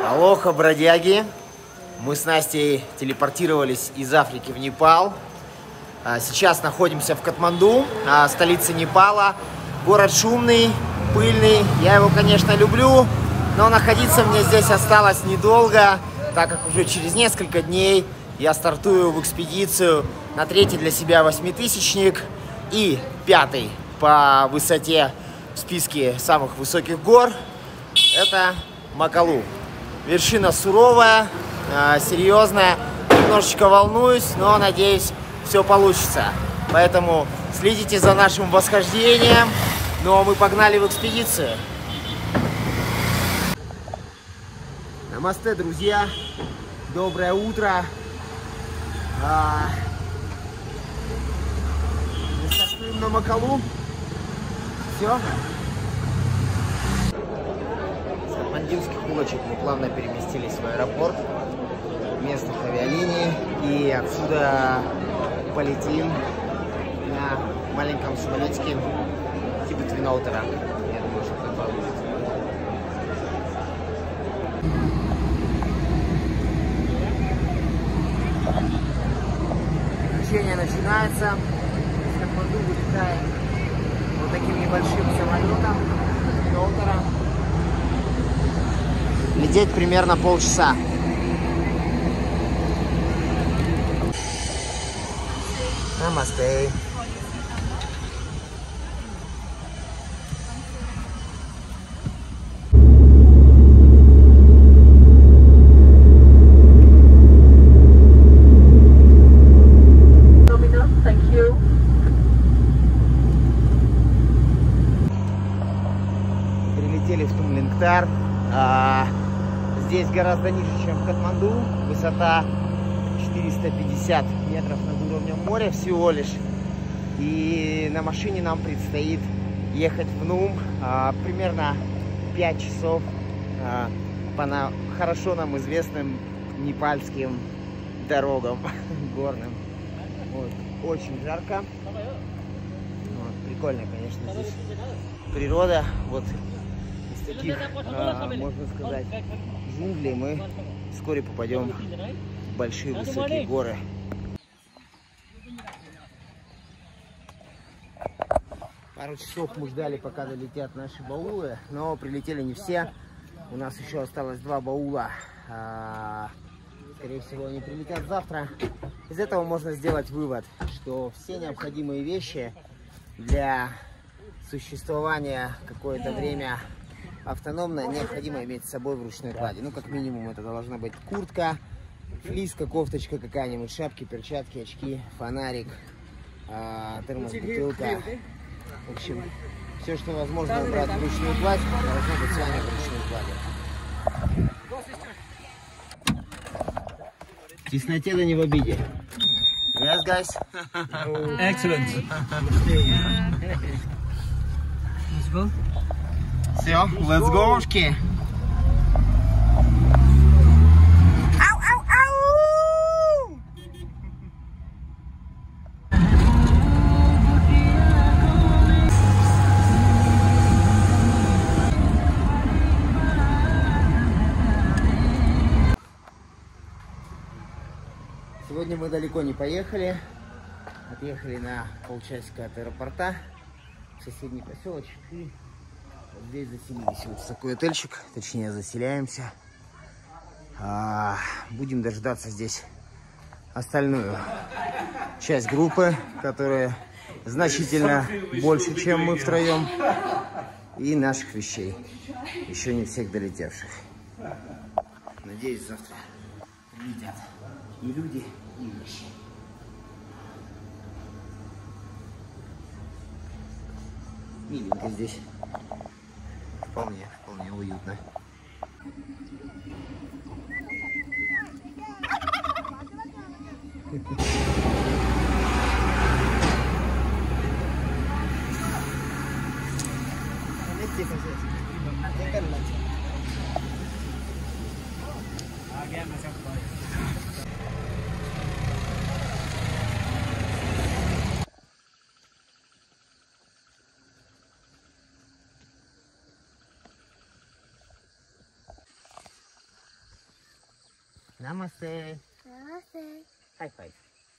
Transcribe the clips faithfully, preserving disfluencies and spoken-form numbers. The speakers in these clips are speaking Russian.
Алоха, бродяги! Мы с Настей телепортировались из Африки в Непал. Сейчас находимся в Катманду, столице Непала. Город шумный, пыльный. Я его, конечно, люблю, но находиться мне здесь осталось недолго, так как уже через несколько дней я стартую в экспедицию на третий для себя восьмитысячник и пятый по высоте в списке самых высоких гор. Это Макалу. Вершина суровая, э, серьезная, немножечко волнуюсь, но надеюсь, все получится. Поэтому следите за нашим восхождением. Ну а мы погнали в экспедицию. Намасте, друзья! Доброе утро! А... Мы стартуем на Макалу. Все. С катмандинских улочек мы плавно переместились в аэропорт местных авиалиний и отсюда полетим на маленьком самолетике типа Твин-Оутера. Я думаю, что это будет. Приключение начинается. С Катманду вылетаем вот таким небольшим самолетом Твин-Оутера. Лететь примерно полчаса. Намасте. Прилетели в Тумлингтар. А, здесь гораздо ниже, чем в Катманду. Высота четыреста пятьдесят метров над уровнем моря всего лишь. И на машине нам предстоит ехать в Нум а, примерно пять часов а, по на, хорошо нам известным непальским дорогам горным. Вот. Очень жарко. Вот. Прикольно, конечно, здесь природа. Вот из таких, а, можно сказать, джунглей мы вскоре попадем в большие высокие горы. Пару часов мы ждали, пока долетят наши баулы, но прилетели не все. У нас еще осталось два баула. Скорее всего, они прилетят завтра. Из этого можно сделать вывод, что все необходимые вещи для существования какое-то время автономно необходимо иметь с собой в ручной клади. Ну, как минимум, это должна быть куртка, флиска, кофточка какая-нибудь, шапки, перчатки, очки, фонарик, термос-бутылка. В общем, все, что возможно убрать в ручную кладь, должно быть с вами в ручной клади. В тесноте да не в обиде. Yes, guys. Excellent. Let's go. Все, let's go, шки. Сегодня мы далеко не поехали, отъехали на полчасика от аэропорта в соседний поселочек и вот здесь заселились. Вот в такой отельчик, точнее заселяемся. А, будем дождаться здесь остальную часть группы, которая значительно больше, чем мы втроем, и наших вещей, еще не всех долетевших. Надеюсь, завтра прилетят и люди, и вещи. Миленько здесь. Вполне, вполне уютно. Намасте. Намасте. Хай-фай.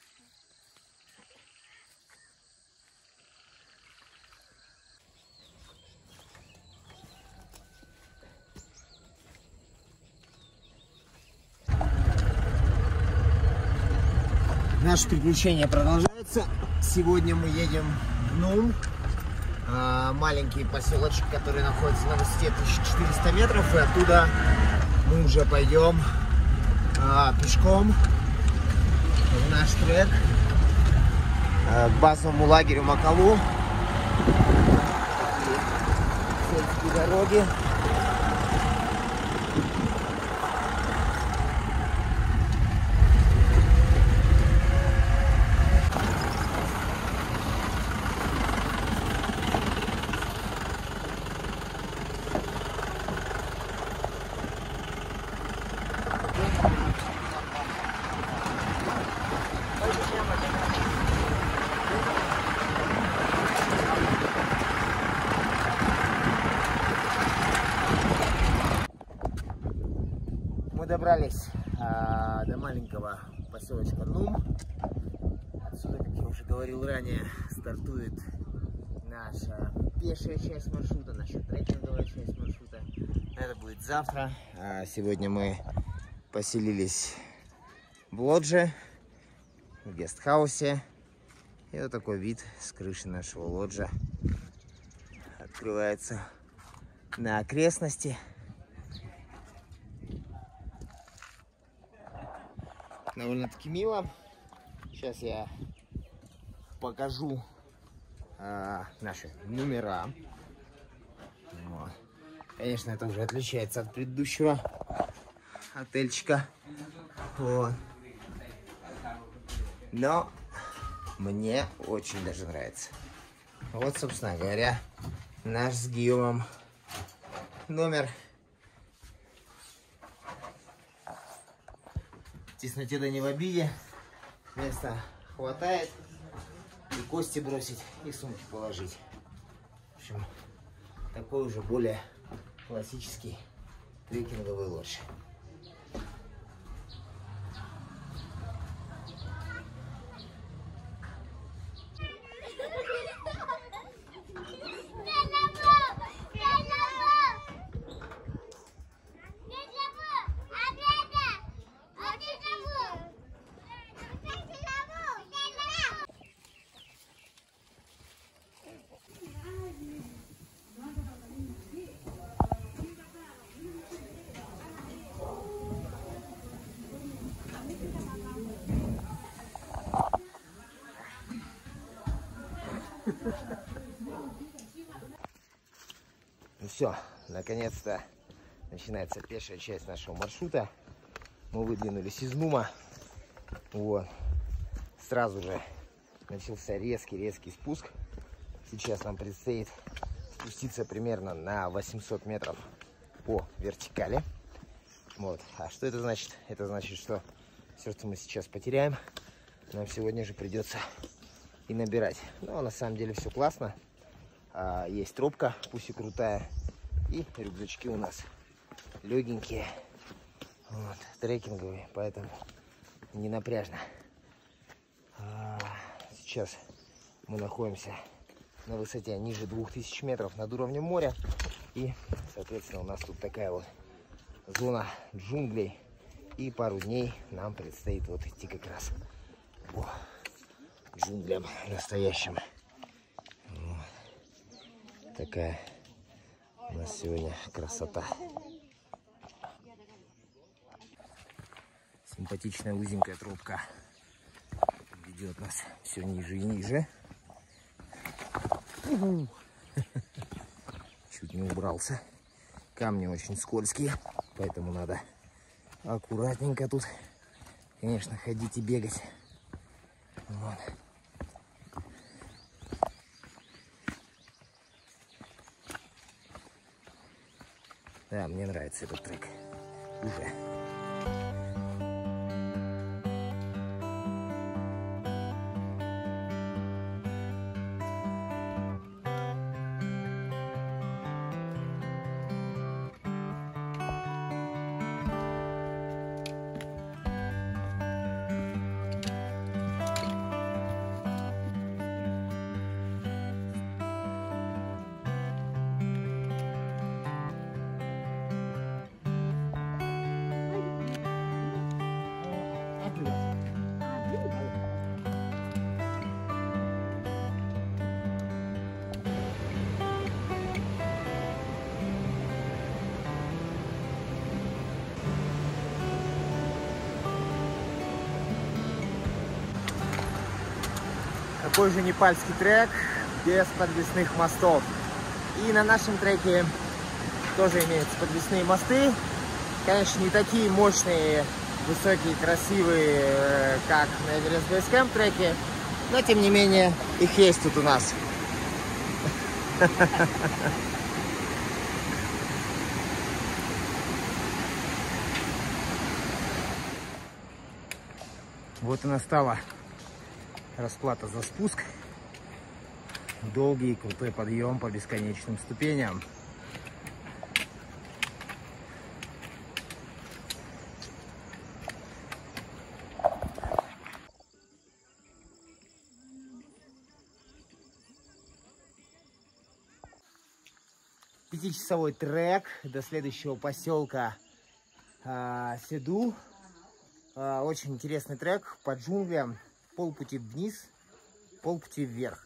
Наше приключение продолжается. Сегодня мы едем в Нум, маленький поселочек, который находится на высоте тысяча четыреста метров, и оттуда мы уже пойдем а, пешком в наш трек а, к базовому лагерю Макалу. Сельские дороги. Мы добрались а, до маленького поселочка Нум. Отсюда, как я уже говорил ранее, стартует наша пешая часть маршрута, наша трекинговая часть маршрута. Это будет завтра. А сегодня мы поселились в лодже, в гестхаусе. И вот такой вид с крыши нашего лоджа открывается на окрестности. Довольно-таки мило. Сейчас я покажу а, наши номера. Вот. Конечно, это уже отличается от предыдущего отельчика. Вот. Но мне очень даже нравится. Вот, собственно говоря, наш с Гийомом номер. В тесноте да не в обиде. Места хватает. И кости бросить, и сумки положить. В общем, такой уже более классический трекинговый лодж. Ну все, наконец-то начинается пешая часть нашего маршрута. Мы выдвинулись из Нума. Вот. Сразу же начался резкий-резкий спуск. Сейчас нам предстоит спуститься примерно на восемьсот метров по вертикали. Вот. А что это значит? Это значит, что все, что мы сейчас потеряем, нам сегодня же придется и набирать. Но на самом деле все классно. А, есть тропка, пусть и крутая. И рюкзачки у нас легенькие. Вот, трекинговые, поэтому не напряжно. А, сейчас мы находимся на высоте ниже двух тысяч метров над уровнем моря. И, соответственно, у нас тут такая вот зона джунглей. И пару дней нам предстоит вот идти как раз по джунглям настоящим. Вот. Такая у нас сегодня красота. Симпатичная узенькая тропка ведет нас все ниже и ниже. Угу. Чуть не убрался. Камни очень скользкие, поэтому надо аккуратненько тут, конечно, ходить и бегать. Вот. Да, мне нравится этот трек уже. такой же непальский трек без подвесных мостов. И на нашем треке тоже имеются подвесные мосты. Конечно, не такие мощные, высокие, красивые, как на Everest Base Camp треке, но тем не менее их есть тут у нас. Вот и настала расплата за спуск. Долгий крутой подъем по бесконечным ступеням. Пятичасовой трек до следующего поселка а, Седу. А, очень интересный трек по джунглям. Полпути вниз, полпути вверх.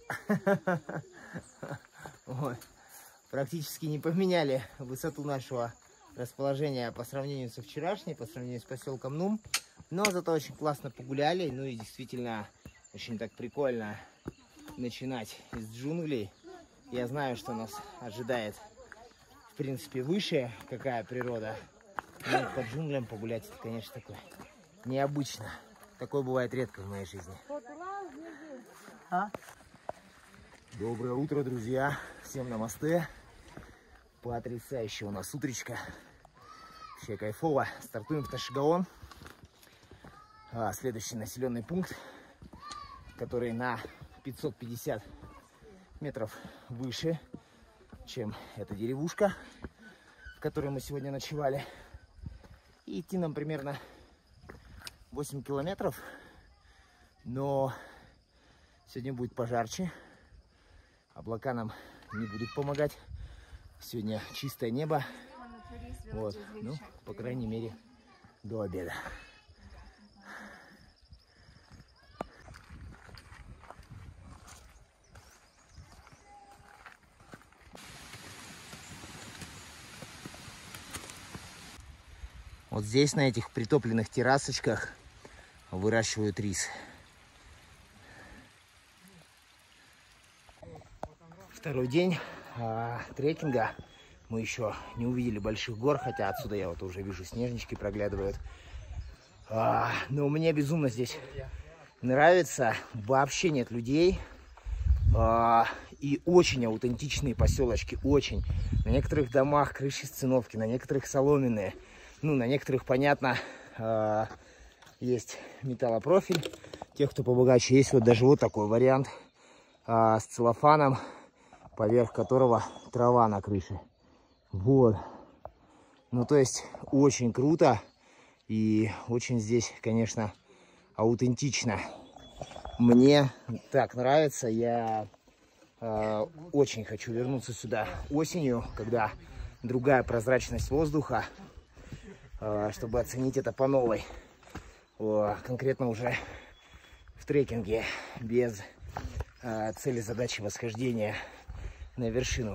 Вот. Практически не поменяли высоту нашего расположения по сравнению со вчерашней, по сравнению с поселком Нум. Но зато очень классно погуляли. Ну и действительно очень так прикольно начинать из джунглей. Я знаю, что нас ожидает, в принципе, выше какая природа. Но по джунглям погулять, это, конечно, такое необычно. Такое бывает редко в моей жизни. А? Доброе утро, друзья. Всем намасте. Потрясающая у нас утречка. Вообще кайфово. Стартуем в Ташигаон. А, следующий населенный пункт, который на пятьсот пятьдесят метров выше, чем эта деревушка, в которой мы сегодня ночевали. И идти нам примерно восемь километров, но сегодня будет пожарче, облака нам не будут помогать, сегодня чистое небо, вот, ну, по крайней мере, до обеда. Вот здесь, на этих притопленных террасочках, выращивают рис. Второй день а, трекинга. Мы еще не увидели больших гор, хотя отсюда я вот уже вижу, снежнички проглядывают. А, но мне безумно здесь нравится. Вообще нет людей. А, и очень аутентичные поселочки, очень. На некоторых домах крыши сциновки, на некоторых соломенные. Ну, на некоторых, понятно, э, есть металлопрофиль. Тех, кто побогаче, есть вот даже вот такой вариант э, с целлофаном, поверх которого трава на крыше. Вот. Ну, то есть, очень круто. И очень здесь, конечно, аутентично. Мне так нравится. Я э, очень хочу вернуться сюда осенью, когда другая прозрачность воздуха, чтобы оценить это по новой. Конкретно уже в трекинге, без а, цели, задачи восхождения на вершину.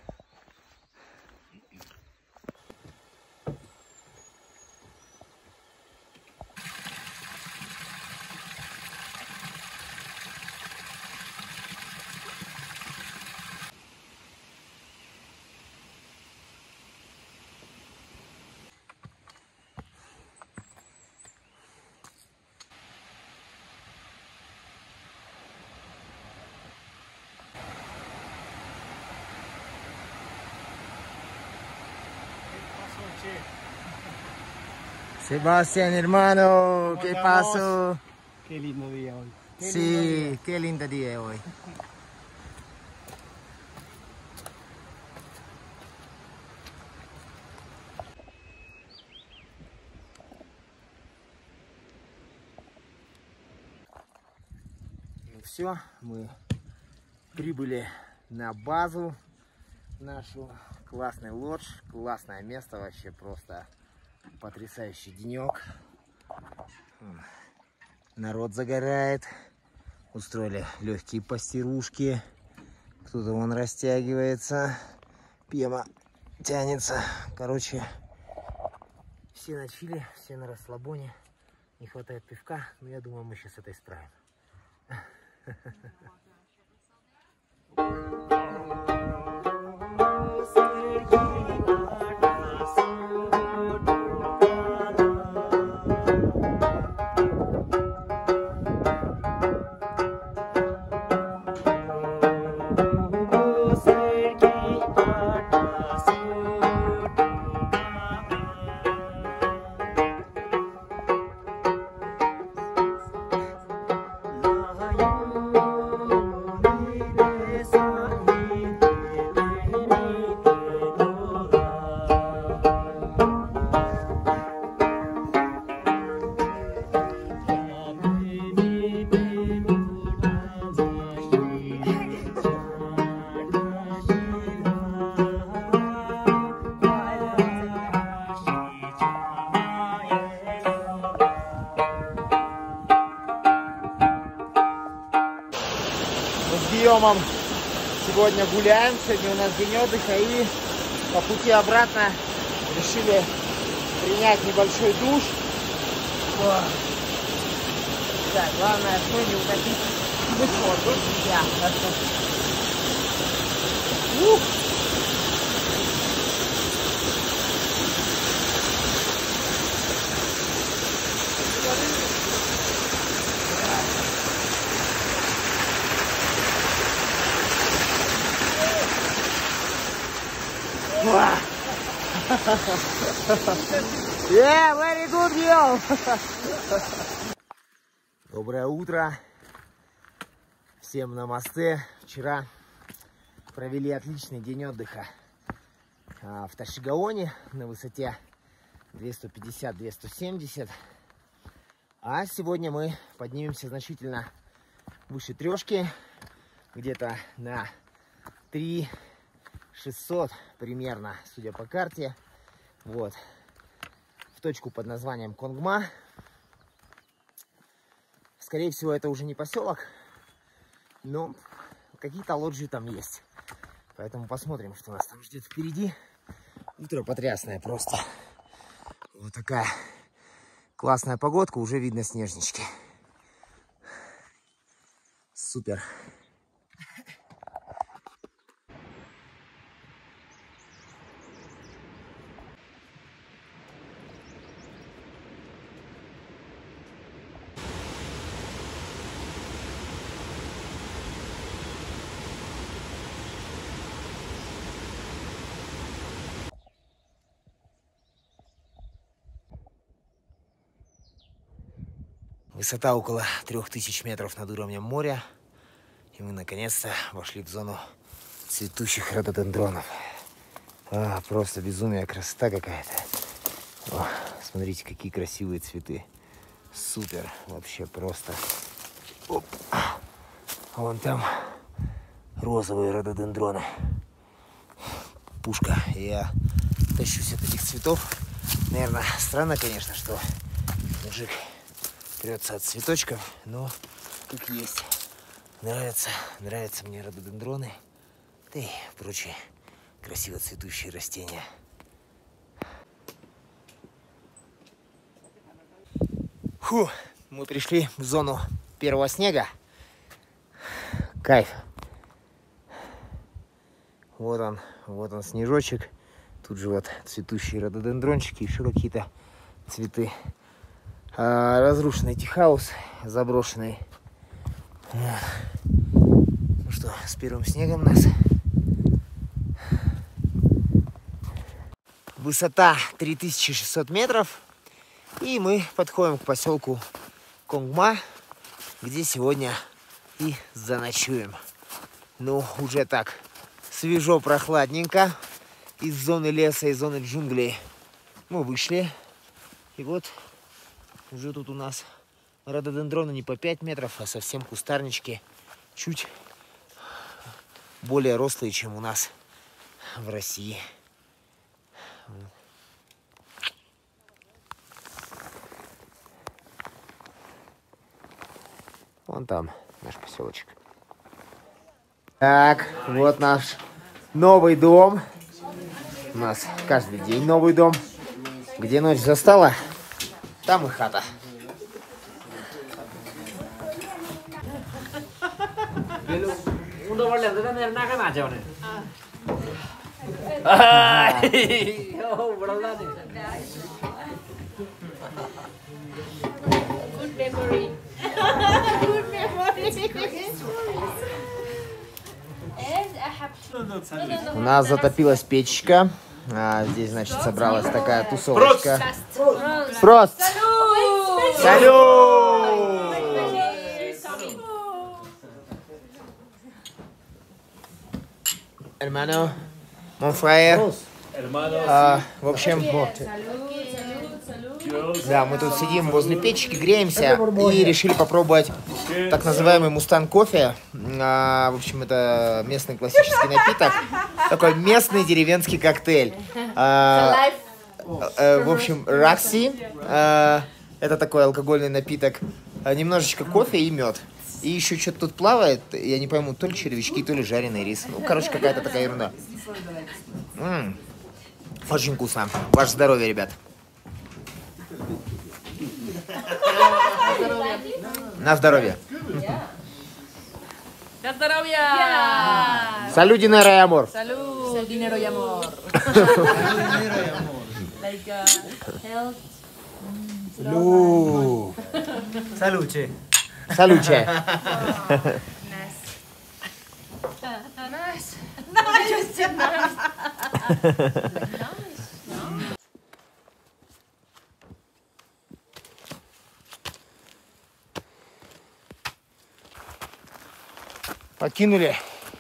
Sebastián, hermano, ¿qué pasó? Qué lindo día hoy. Qué Sí, lindo día. qué lindo día hoy. Ну все, мы прибыли на базу нашу. Классный лодж, классное место, вообще просто потрясающий денек. Народ загорает. Устроили легкие постирушки. Кто-то вон растягивается. Пема тянется. Короче, все на чиле, все на расслабоне. Не хватает пивка, но я думаю, мы сейчас это исправим. С сегодня гуляем, сегодня у нас день отдыха, и по пути обратно решили принять небольшой душ. Так, главное, что не утопить высоту. Я, Ух! Yeah, very good, Gil. Доброе утро. Всем намасте. Вчера провели отличный день отдыха в Ташигаоне на высоте двести пятьдесят — двести семьдесят. А сегодня мы поднимемся значительно выше трешки, где-то на три тысячи шестьсот примерно, судя по карте. Вот. В точку под названием Конгма. Скорее всего, это уже не поселок, но какие-то лоджии там есть. Поэтому посмотрим, что нас там ждет впереди. Утро потрясное просто. Вот такая классная погодка, уже видно снежнички. Супер. Высота около трех тысяч метров над уровнем моря. И мы наконец-то вошли в зону цветущих рододендронов. А, просто безумие, красота какая-то. Смотрите, какие красивые цветы. Супер, вообще просто. Оп. А вон там розовые рододендроны. Пушка. Я тащусь от этих цветов. Наверное, странно, конечно, что мужик трется от цветочков, но как есть. Нравятся, нравятся мне рододендроны, да и прочие красиво цветущие растения. Фу, мы пришли в зону первого снега. Кайф. Вот он, вот он снежочек. Тут же вот цветущие рододендрончики, еще какие-то цветы. А, разрушенный тихаус, заброшенный. Ну что, с первым снегом нас. Высота три тысячи шестьсот метров. И мы подходим к поселку Конгма, где сегодня и заночуем. Ну, уже так свежо, прохладненько. Из зоны леса, из зоны джунглей мы вышли. И вот уже тут у нас рододендроны не по пять метров, а совсем кустарнички. Чуть более рослые, чем у нас в России. Вон там наш поселочек. Так, вот наш новый дом. У нас каждый день новый дом. Где ночь застала, там и хата. lô vào lều tới đây na cái mã chèo này. Ô, vào đâu ra đi. Good memory. Good memory. У нас затопилась печка. А, здесь, значит, собралась такая тусовочка. Прост! Салют! Hermano, Монфрайер. А, в общем, да, мы тут сидим возле печки, греемся и решили попробовать так называемый мустанг кофе. А, в общем, это местный классический напиток, такой местный деревенский коктейль. А, а, в общем, ракси, а, это такой алкогольный напиток, а, немножечко кофе и мед. И еще что-то тут плавает, я не пойму, то ли червячки, то ли жареный рис. Ну, короче, какая-то такая ерунда. М-м, очень вкусно. Ваше здоровье, ребят. На здоровье. На здоровье. Salud, dinero y amor. Salud, dinero y amor. Like uh, health. Salud. Salud, che. Salud, che. Nice. Nice. Покинули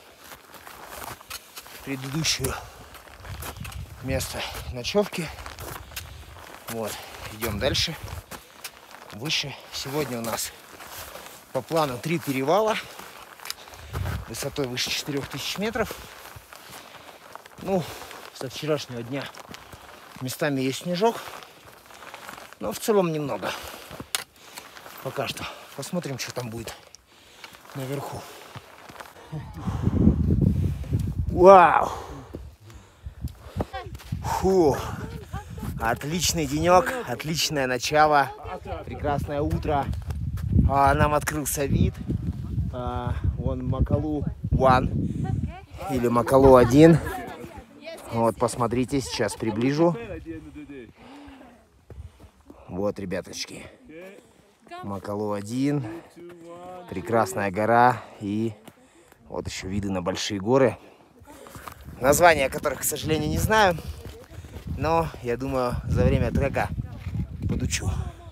предыдущее место ночевки. Вот, идем дальше, выше. Сегодня у нас по плану три перевала высотой выше четырёх тысяч метров. Ну, со вчерашнего дня местами есть снежок, но в целом немного. Пока что. Посмотрим, что там будет наверху. Вау! Фу! Отличный денек, отличное начало, прекрасное утро. А, нам открылся вид. А, вон Макалу один или Макалу один. Вот, посмотрите, сейчас приближу. Вот, ребяточки. Макалу один. Прекрасная гора. И вот еще виды на большие горы. Названия которых, к сожалению, не знаю. Но, я думаю, за время трека подучу.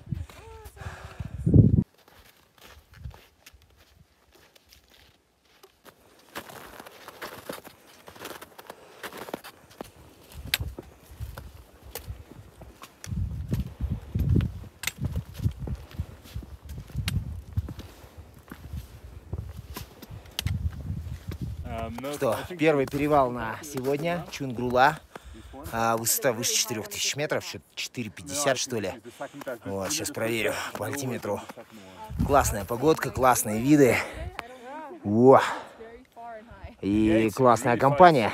Что, первый перевал на сегодня, Чунгрула. А, высота выше четырёх тысяч метров, четыре пятьдесят что ли. Вот, сейчас проверю по альтиметру. Классная погодка, классные виды. О! И классная компания.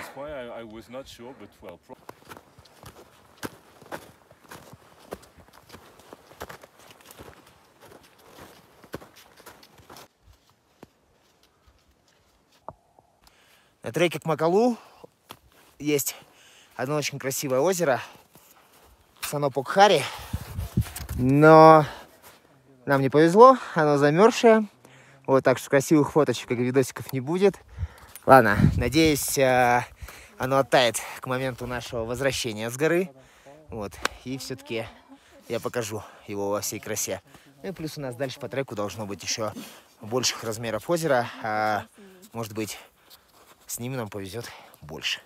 На треке к Макалу есть одно очень красивое озеро, Санопокхари, но нам не повезло, оно замерзшее, вот, так что красивых фоточек и видосиков не будет. Ладно, надеюсь, оно оттает к моменту нашего возвращения с горы, вот, и все-таки я покажу его во всей красе. Ну и плюс у нас дальше по треку должно быть еще больших размеров озера, а может быть, с ними нам повезет больше.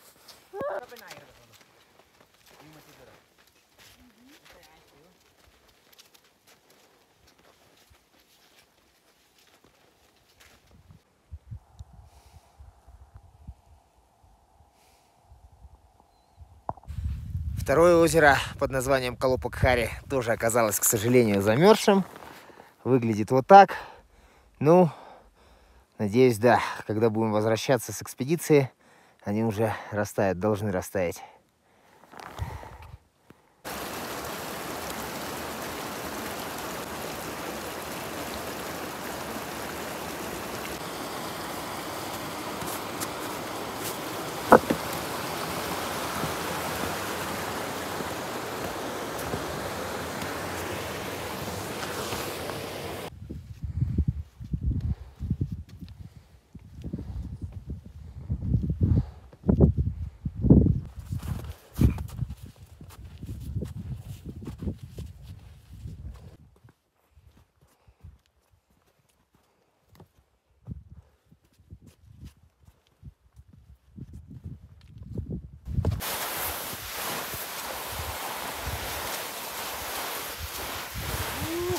Второе озеро под названием Калопокхари тоже оказалось, к сожалению, замерзшим. Выглядит вот так. Ну, надеюсь, да, когда будем возвращаться с экспедиции, они уже растают, должны растаять.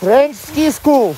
French Ski School.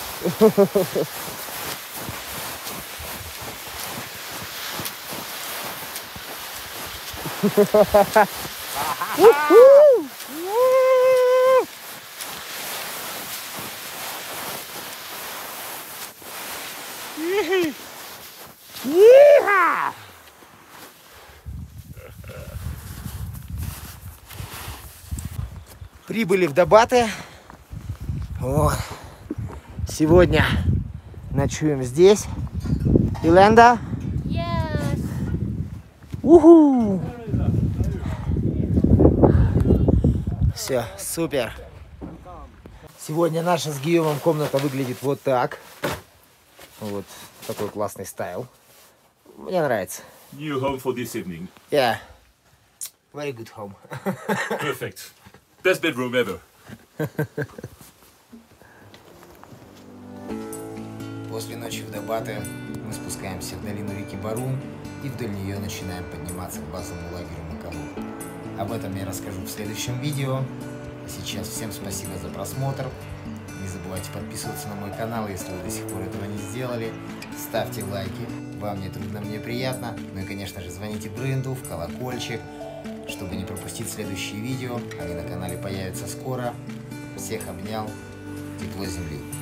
Прибыли в Дабаты. Вот. Сегодня ночуем здесь. Иленда? Yes. Уху! Все, супер. Сегодня наша с Гийомом комната выглядит вот так. Вот такой классный стайл. Мне нравится. New home for this evening. Yeah. Very good home. Perfect. Best bedroom ever. После ночи в Дабаты мы спускаемся в долину реки Барун и вдоль нее начинаем подниматься к базовому лагерю Макалу. Об этом я расскажу в следующем видео. А сейчас всем спасибо за просмотр. Не забывайте подписываться на мой канал, если вы до сих пор этого не сделали. Ставьте лайки. Вам не трудно, мне приятно. Ну и, конечно же, звоните бренду в колокольчик, чтобы не пропустить следующие видео. Они на канале появятся скоро. Всех обнял. Тепло земли.